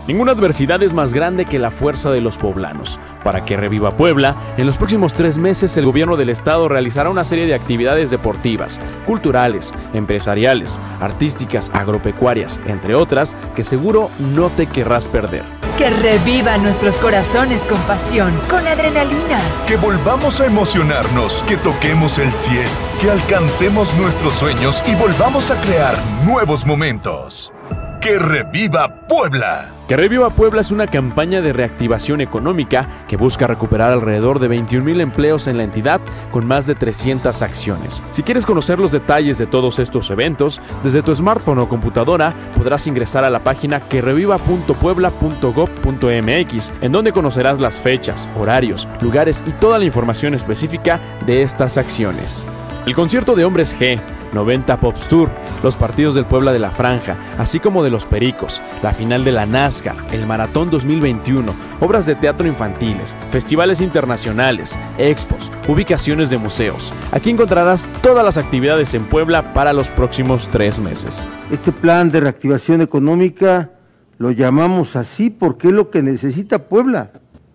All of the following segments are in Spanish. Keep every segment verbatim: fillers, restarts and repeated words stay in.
Ninguna adversidad es más grande que la fuerza de los poblanos. Para que reviva Puebla, en los próximos tres meses el gobierno del estado realizará una serie de actividades deportivas, culturales, empresariales, artísticas, agropecuarias, entre otras, que seguro no te querrás perder. Que reviva nuestros corazones con pasión, con adrenalina. Que volvamos a emocionarnos, que toquemos el cielo, que alcancemos nuestros sueños y volvamos a crear nuevos momentos. ¡Que reviva Puebla! Que reviva Puebla es una campaña de reactivación económica que busca recuperar alrededor de veintiún mil empleos en la entidad con más de trescientas acciones. Si quieres conocer los detalles de todos estos eventos, desde tu smartphone o computadora podrás ingresar a la página que reviva punto puebla punto gob punto mx, en donde conocerás las fechas, horarios, lugares y toda la información específica de estas acciones. El concierto de Hombres G, noventa Pops Tour, los partidos del Puebla de la Franja, así como de los Pericos, la final de la NASCAR, el Maratón dos mil veintiuno, obras de teatro infantiles, festivales internacionales, expos, ubicaciones de museos. Aquí encontrarás todas las actividades en Puebla para los próximos tres meses. Este plan de reactivación económica lo llamamos así porque es lo que necesita Puebla.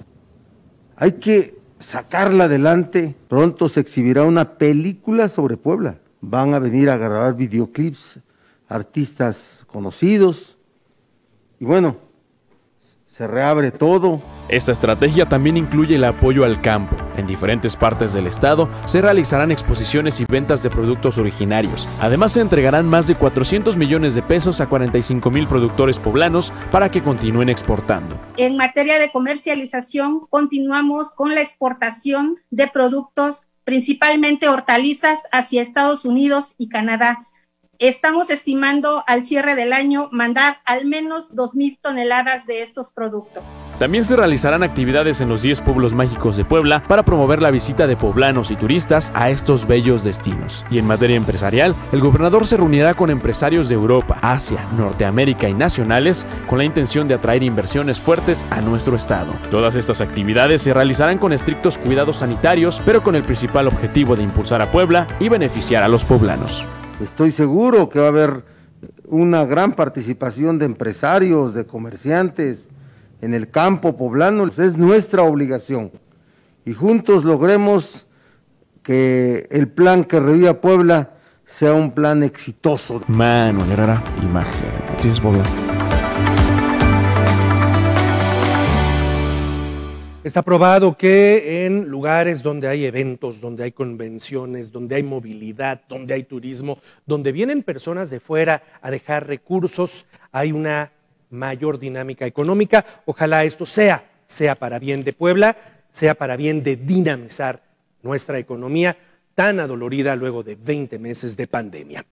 Hay que sacarla adelante. Pronto se exhibirá una película sobre Puebla. Van a venir a grabar videoclips artistas conocidos y bueno, se reabre todo. Esta estrategia también incluye el apoyo al campo. En diferentes partes del estado se realizarán exposiciones y ventas de productos originarios. Además se entregarán más de cuatrocientos millones de pesos a cuarenta y cinco mil productores poblanos para que continúen exportando. En materia de comercialización, continuamos con la exportación de productos, principalmente hortalizas, hacia Estados Unidos y Canadá. Estamos estimando al cierre del año mandar al menos dos mil toneladas de estos productos. También se realizarán actividades en los diez pueblos mágicos de Puebla para promover la visita de poblanos y turistas a estos bellos destinos. Y en materia empresarial, el gobernador se reunirá con empresarios de Europa, Asia, Norteamérica y nacionales con la intención de atraer inversiones fuertes a nuestro estado. Todas estas actividades se realizarán con estrictos cuidados sanitarios, pero con el principal objetivo de impulsar a Puebla y beneficiar a los poblanos. Estoy seguro que va a haber una gran participación de empresarios, de comerciantes en el campo poblano. Es nuestra obligación y juntos logremos que el plan que reviva Puebla sea un plan exitoso. Manuel Herrera, Imagen Noticias Puebla. Está probado que en lugares donde hay eventos, donde hay convenciones, donde hay movilidad, donde hay turismo, donde vienen personas de fuera a dejar recursos, hay una mayor dinámica económica. Ojalá esto sea, sea para bien de Puebla, sea para bien de dinamizar nuestra economía tan adolorida luego de veinte meses de pandemia.